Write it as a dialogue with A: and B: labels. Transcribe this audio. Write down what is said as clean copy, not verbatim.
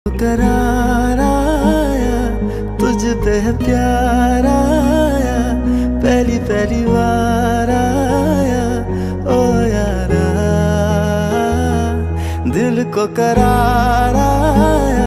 A: करार आया, तुझ पे है प्यार आया, पहली पहली बार आया ओ यारा, दिल को करार आया।